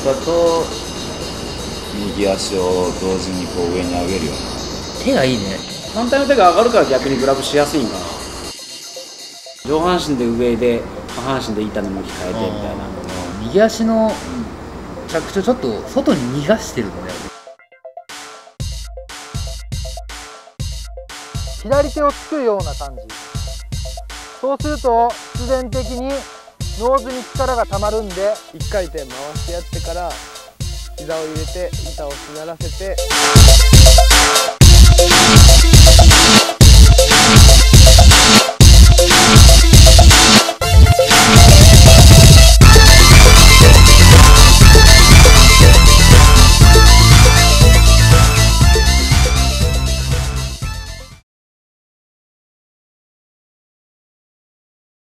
肩と右足を同時にこう上に上げるような。 手がいいね。 反対の手が上がるから逆にグラブしやすいんかな。上半身で上で下半身で板の向き変えてみたいな。 右足の着地をちょっと外に逃がしてるのね。 左手をつくような感じ。そうすると必然的にノーズに力がたまるんで、 1回転回してやってから膝を入れて板をしならせて。